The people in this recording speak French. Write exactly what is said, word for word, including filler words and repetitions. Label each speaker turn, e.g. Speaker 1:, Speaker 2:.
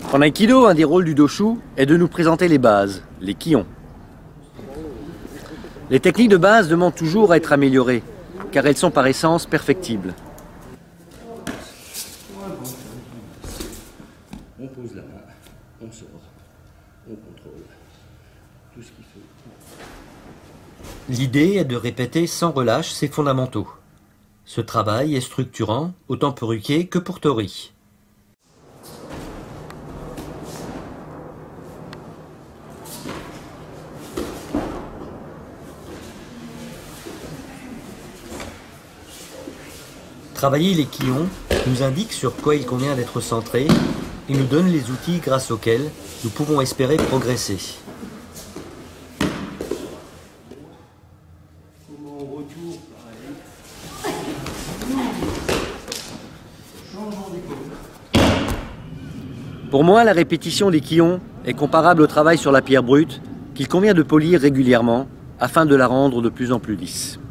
Speaker 1: En Aikido, un des rôles du doshu est de nous présenter les bases, les kions. Les techniques de base demandent toujours à être améliorées, car elles sont par essence perfectibles.
Speaker 2: On pose la main, on sort, on contrôle tout ce qu'il faut.
Speaker 1: L'idée est de répéter sans relâche ces fondamentaux. Ce travail est structurant, autant pour Uke que pour Tori. Travailler les kions nous indique sur quoi il convient d'être centré et nous donne les outils grâce auxquels nous pouvons espérer progresser. Pour moi, la répétition des kions est comparable au travail sur la pierre brute qu'il convient de polir régulièrement afin de la rendre de plus en plus lisse.